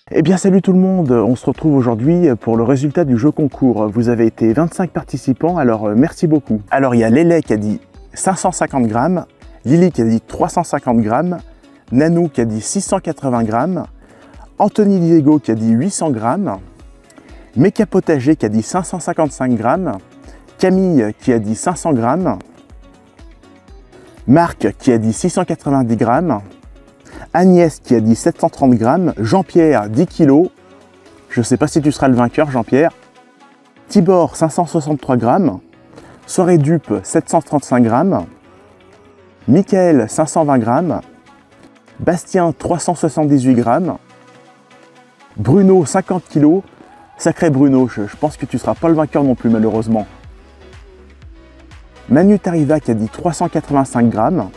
Eh bien salut tout le monde, on se retrouve aujourd'hui pour le résultat du jeu concours. Vous avez été 25 participants, alors merci beaucoup. Alors il y a Lélé qui a dit 550 grammes, Lily qui a dit 350 grammes, Nanou qui a dit 680 grammes, Anthony Diego qui a dit 800 grammes, Méca Potager qui a dit 555 grammes, Camille qui a dit 500 grammes, Marc qui a dit 690 grammes, Agnès qui a dit 730 grammes, Jean-Pierre 10 kg, je ne sais pas si tu seras le vainqueur Jean-Pierre, Tibor 563 grammes, Soirée Dupe 735 grammes, Michael 520 grammes, Bastien 378 grammes, Bruno 50 kg, sacré Bruno, je pense que tu ne seras pas le vainqueur non plus malheureusement. Manu Tariva qui a dit 385 grammes,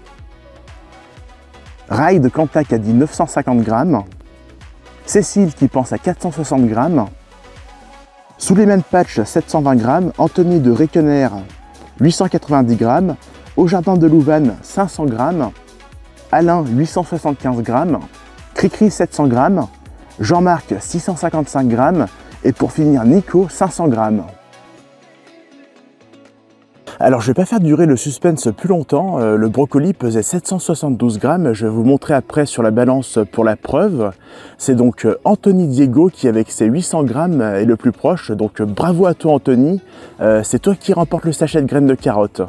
Ride Kanta qui a dit 950 grammes, Cécile qui pense à 460 grammes, Suleiman Patch 720 grammes, Anthony de Requener 890 grammes, Au Jardin de Louvain 500 grammes, Alain 875 grammes, Cricri 700 grammes, Jean-Marc 655 grammes et pour finir Nico 500 grammes. Alors je ne vais pas faire durer le suspense plus longtemps, le brocoli pesait 772 grammes, je vais vous montrer après sur la balance pour la preuve. C'est donc Anthony Diego qui avec ses 800 grammes est le plus proche, donc bravo à toi Anthony, c'est toi qui remporte le sachet de graines de carottes.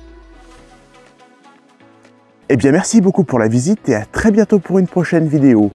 Eh bien merci beaucoup pour la visite et à très bientôt pour une prochaine vidéo.